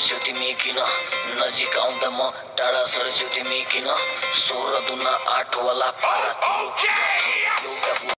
सर्छौ तिमी किन नजिक आउँदा म टाढा सर्छौ तिमी किन 16 दुना 8 वाला पारा तिम्रो किन